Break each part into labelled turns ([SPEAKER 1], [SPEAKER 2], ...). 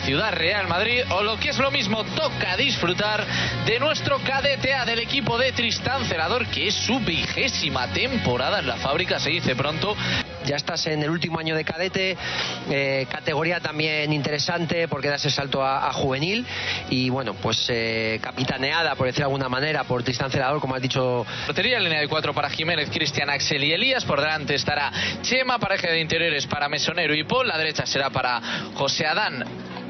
[SPEAKER 1] Ciudad Real Madrid, o lo que es lo mismo, toca disfrutar de nuestro cadete A del equipo de Tristán Celador, que es su 20ª temporada en la fábrica, se dice pronto.
[SPEAKER 2] Ya estás en el último año de cadete, categoría también interesante porque das el salto a juvenil y bueno, pues capitaneada, por decir de alguna manera, por Tristán Celador, como has dicho.
[SPEAKER 1] Portería, línea de 4 para Jiménez, Cristian, Axel y Elías. Por delante estará Chema, pareja de interiores para Mesonero y Paul. La derecha será para José Adán,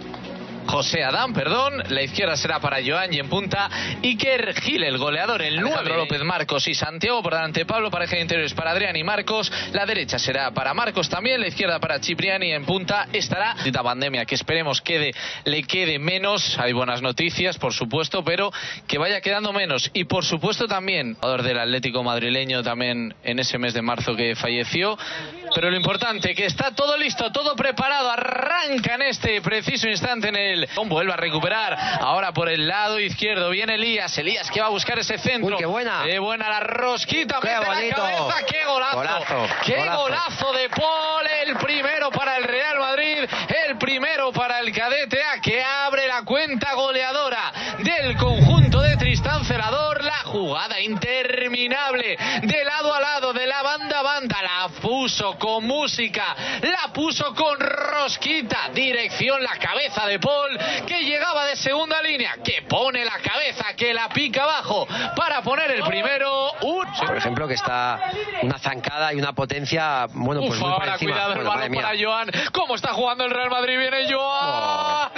[SPEAKER 1] la izquierda será para Joan y en punta Iker Gil, el goleador, el 9, López, Marcos y Santiago. Por delante Pablo, pareja de interiores para Adrián y Marcos. La derecha será para Marcos también, la izquierda para Cipriani y en punta estará esta pandemia, que esperemos le quede menos. Hay buenas noticias, por supuesto, pero que vaya quedando menos. Y por supuesto también, jugador del Atlético madrileño también en ese mes de marzo que falleció. Pero lo importante, que está todo listo, todo preparado, arranca en este preciso instante en el... Vuelve a recuperar, ahora por el lado izquierdo, viene Elías que va a buscar ese centro.
[SPEAKER 2] Uy, qué buena.
[SPEAKER 1] Qué buena la rosquita,
[SPEAKER 2] qué
[SPEAKER 1] mete
[SPEAKER 2] bonito.
[SPEAKER 1] la cabeza, qué golazo. Qué golazo de Paul, el primero para el Real Madrid, el primero para el cadete A, que abre la cuenta goleadora del conjunto de Tristán Celador. La jugada interminable, de lado a lado, de la banda a banda, la puso con música, la puso con rosquita, dirección la cabeza de Paul, que llegaba de segunda línea, que pone la cabeza, que la pica abajo para poner el primero.
[SPEAKER 2] Por ejemplo, que está una zancada y una potencia, bueno, pues muy por encima.
[SPEAKER 1] Cuidado, el balón para Joan. ¿Cómo está jugando el Real Madrid? Viene Joan.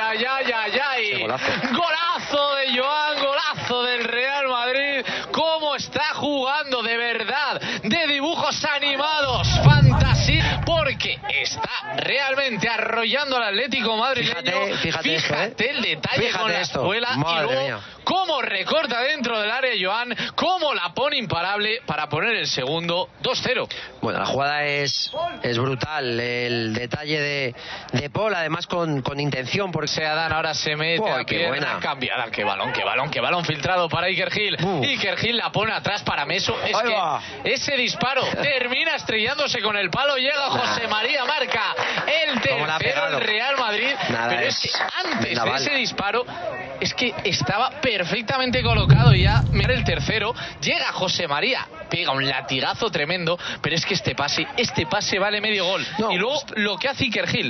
[SPEAKER 1] Ay. Golazo de Joan, golazo del Real Madrid. ¿Cómo está jugando, de verdad? De dibujos animados, fantasía, porque está realmente arrollando al Atlético madrileño. Fíjate el detalle con la espuela y luego cómo recorta dentro del área Joan, cómo la pone imparable para poner el segundo 2-0.
[SPEAKER 2] Bueno, la jugada es brutal, el detalle de Paul, además con intención, porque
[SPEAKER 1] se Adán ahora se mete a pierna cambiada. Qué balón filtrado para Iker Gil. Iker Gil la pone atrás para Meso. Es que ese disparo termina estrellándose con el palo, llega José María, marca el tercero el Real Madrid. Pero es que antes de ese disparo es que estaba perfectamente colocado ya. Mira el tercero, llega José María, pega un latigazo tremendo, pero es que este pase vale medio gol. Y luego lo que hace Iker Gil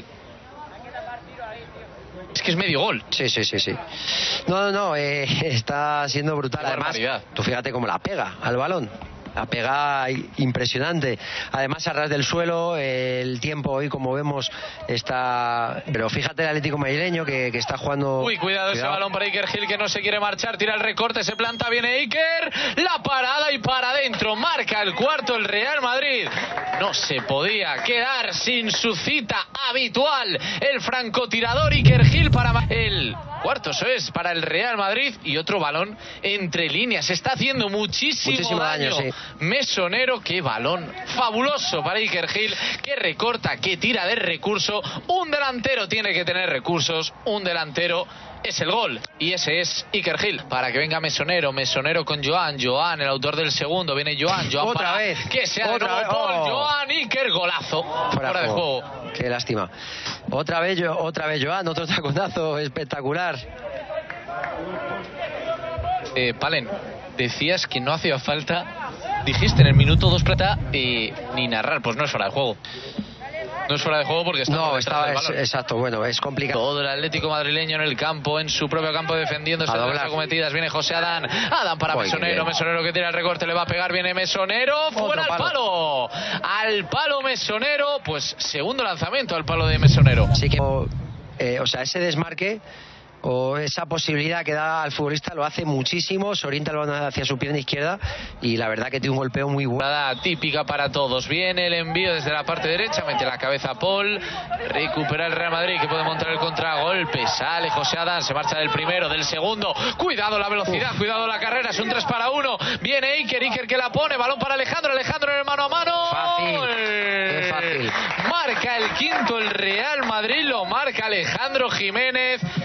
[SPEAKER 1] es que es medio gol.
[SPEAKER 2] Sí. No, está siendo brutal. Además, tú fíjate cómo la pega al balón. La pega impresionante. Además, a ras del suelo, el tiempo hoy, como vemos, está... Pero fíjate el Atlético madrileño que está jugando...
[SPEAKER 1] Cuidado ese balón para Iker Gil, que no se quiere marchar, tira el recorte, se planta, viene Iker, la parada y para adentro, marca el cuarto el Real Madrid. No se podía quedar sin su cita habitual, el francotirador Iker Gil para el cuarto, eso es, para el Real Madrid. Y otro balón entre líneas, está haciendo muchísimo daño. Sí. Mesonero, qué balón fabuloso para Iker Gil, que recorta, que tira de recurso. Un delantero tiene que tener recursos, un delantero es el gol, y ese es Iker Gil. Para que venga Mesonero con Joan, el autor del segundo, viene Joan
[SPEAKER 2] otra vez,
[SPEAKER 1] que sea de nuevo Paul, Joan, Iker, golazo, fuera de juego.
[SPEAKER 2] Qué lástima. Otra vez Joan, otro taconazo espectacular.
[SPEAKER 1] Palen, decías que no hacía falta, dijiste en el minuto 2 plata, ni narrar, pues no es fuera de juego. No es fuera de juego porque está
[SPEAKER 2] exacto, bueno, es complicado.
[SPEAKER 1] Todo el Atlético madrileño en el campo, en su propio campo, defendiéndose de las acometidas. Viene José Adán para Mesonero que tira el recorte, le va a pegar, viene Mesonero, fuera al palo Mesonero, pues segundo lanzamiento al palo de Mesonero.
[SPEAKER 2] Así que, ese desmarque o esa posibilidad que da al futbolista lo hace muchísimo, se orienta el balón hacia su pierna izquierda y la verdad que tiene un golpeo muy bueno.
[SPEAKER 1] Nada típica para todos. Viene el envío desde la parte derecha, mete la cabeza Paul, recupera el Real Madrid que puede montar el contragolpe, sale José Adán, se marcha del primero, del segundo, cuidado la velocidad, cuidado la carrera, es un 3 para 1, viene Iker que la pone, balón para Alejandro en el mano a mano.
[SPEAKER 2] Fácil.
[SPEAKER 1] Marca el quinto el Real Madrid, lo marca Alejandro Jiménez.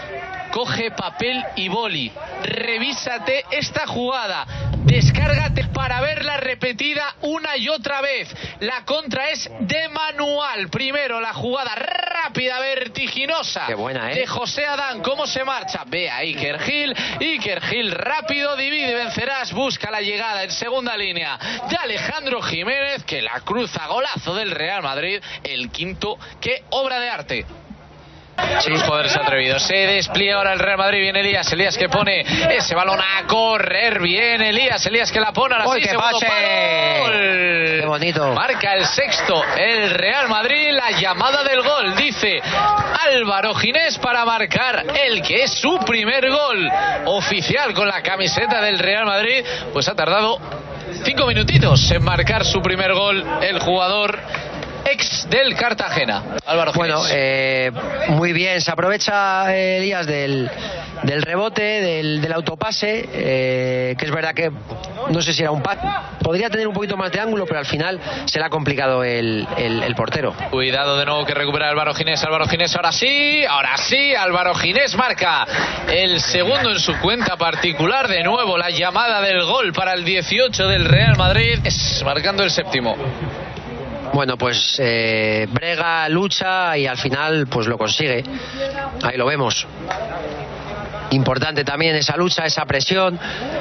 [SPEAKER 1] coge papel y boli, revísate esta jugada, descárgate para verla repetida una y otra vez. La contra es de manual. Primero la jugada rápida, vertiginosa.
[SPEAKER 2] Qué buena,
[SPEAKER 1] de José Adán, cómo se marcha. Ve a Iker Gil rápido, divide, vencerás, busca la llegada en segunda línea de Alejandro Jiménez, que la cruza, golazo del Real Madrid, el quinto. Qué obra de arte. Sí, los poderes atrevidos. Se despliega ahora el Real Madrid. Viene Elías que pone ese balón a correr. Bien Elías que la pone. Ahora sí,
[SPEAKER 2] ¡qué pase! ¡Qué bonito!
[SPEAKER 1] Marca el sexto el Real Madrid. La llamada del gol, dice Álvaro Ginés, para marcar el que es su primer gol oficial con la camiseta del Real Madrid. Pues ha tardado 5 minutitos en marcar su primer gol el jugador ex del Cartagena, Álvaro Ginés.
[SPEAKER 2] Bueno, muy bien, se aprovecha Elías del rebote, del autopase, que es verdad que no sé si era un pase, podría tener un poquito más de ángulo, pero al final se le ha complicado el portero.
[SPEAKER 1] Cuidado de nuevo, que recupera Álvaro Ginés, ahora sí, Álvaro Ginés marca el segundo en su cuenta particular. De nuevo la llamada del gol para el 18 del Real Madrid, es marcando el séptimo.
[SPEAKER 2] Bueno, pues brega, lucha y al final pues lo consigue. Ahí lo vemos. Importante también esa lucha, esa presión,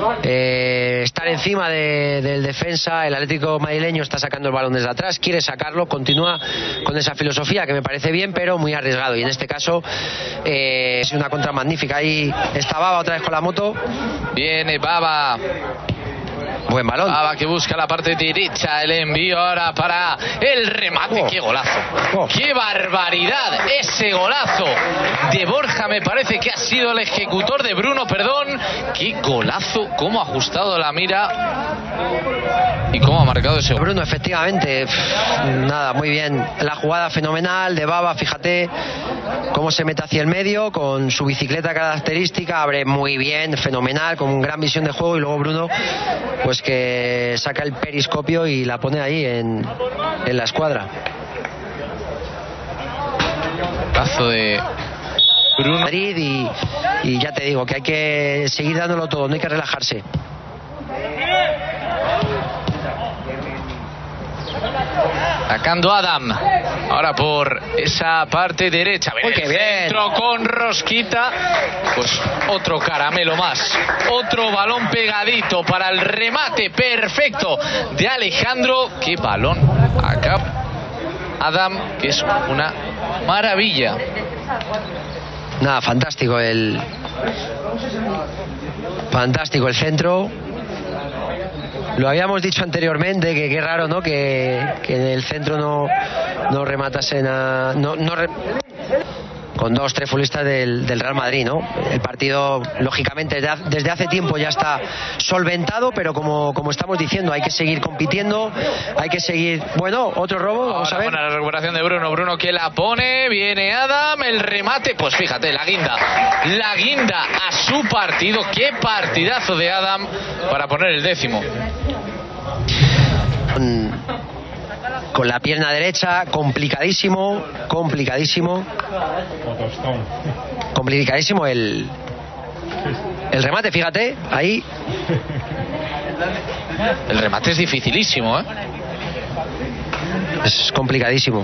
[SPEAKER 2] estar encima del defensa. El Atlético madrileño está sacando el balón desde atrás, quiere sacarlo, continúa con esa filosofía que me parece bien, pero muy arriesgado. Y en este caso es una contra magnífica. Ahí está Baba otra vez con la moto.
[SPEAKER 1] Viene Baba.
[SPEAKER 2] Buen balón.
[SPEAKER 1] Baba que busca la parte derecha, el envío ahora para el remate. ¡Qué golazo! ¡Qué barbaridad! Ese golazo de Borja, me parece que ha sido el ejecutor de Bruno, perdón. ¡Qué golazo! Cómo ha ajustado la mira y cómo ha marcado ese gol.
[SPEAKER 2] Bruno, efectivamente, nada, muy bien. La jugada fenomenal de Baba, fíjate cómo se mete hacia el medio con su bicicleta característica, abre muy bien, fenomenal, con gran visión de juego. Y luego Bruno, pues que saca el periscopio y la pone ahí en la escuadra.
[SPEAKER 1] Paso de Bruno
[SPEAKER 2] Madrid y ya te digo que hay que seguir dándolo todo, no hay que relajarse.
[SPEAKER 1] Sacando Adam ahora por esa parte derecha.
[SPEAKER 2] ¡Qué bien!
[SPEAKER 1] Centro con rosquita. Pues otro caramelo más, otro balón pegadito para el remate perfecto de Alejandro. ¡Qué balón acá! Adam, que es una maravilla.
[SPEAKER 2] Nada, fantástico el centro. Lo habíamos dicho anteriormente, que qué raro, ¿no? Que en el centro no rematasen con 2-3 futbolistas del Real Madrid, ¿no? El partido, lógicamente, desde hace tiempo ya está solventado, pero como estamos diciendo, hay que seguir compitiendo, hay que seguir... Bueno, otro robo, vamos a ver.
[SPEAKER 1] La recuperación de Bruno que la pone, viene Adam, el remate, pues fíjate, la guinda a su partido. Qué partidazo de Adam para poner el 10º.
[SPEAKER 2] Con la pierna derecha, complicadísimo el remate, fíjate, ahí.
[SPEAKER 1] El remate es dificilísimo, ¿eh?
[SPEAKER 2] Es complicadísimo.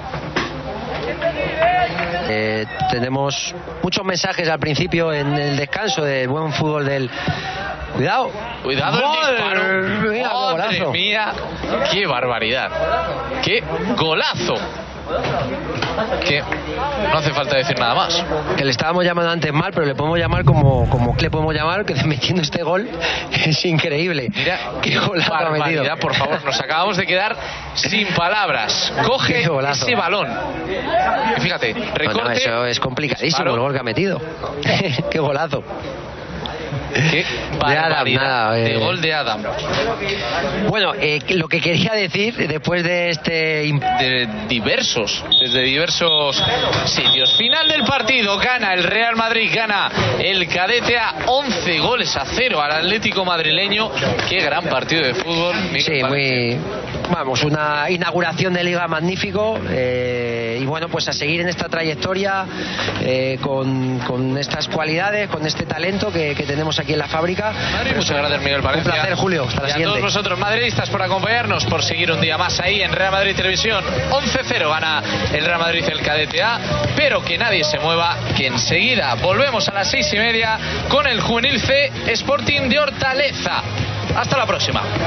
[SPEAKER 2] Tenemos muchos mensajes al principio en el descanso de buen fútbol del... Cuidado
[SPEAKER 1] el disparo.
[SPEAKER 2] Mira,
[SPEAKER 1] Madre mía, qué barbaridad, qué golazo. Que no hace falta decir nada más.
[SPEAKER 2] Que le estábamos llamando antes mal, pero le podemos llamar como le podemos llamar, que metiendo este gol es increíble.
[SPEAKER 1] Mira
[SPEAKER 2] qué golazo ha metido.
[SPEAKER 1] Por favor, nos acabamos de quedar sin palabras. Coge ese balón y fíjate, recorte.
[SPEAKER 2] No, eso es complicadísimo, disparo. El gol que ha metido. Qué golazo.
[SPEAKER 1] Qué barbaridad de gol de Adam.
[SPEAKER 2] Bueno, lo que quería decir después de
[SPEAKER 1] desde diversos sitios. Final del partido, gana el Real Madrid, gana el Cadete a 11-0 al Atlético madrileño. Qué gran partido de fútbol, Miguel.
[SPEAKER 2] Sí, una inauguración de liga magnífico. Y bueno, pues a seguir en esta trayectoria con estas cualidades, con este talento que tenemos aquí en la fábrica.
[SPEAKER 1] Muchas gracias, Miguel Palencia.
[SPEAKER 2] Un placer, Julio. Hasta la siguiente.
[SPEAKER 1] A todos vosotros madridistas por acompañarnos, por seguir un día más ahí en Real Madrid Televisión. 11-0 gana el Real Madrid el Cadete A, pero que nadie se mueva, que enseguida volvemos a las 6:30 con el Juvenil C Sporting de Hortaleza. Hasta la próxima.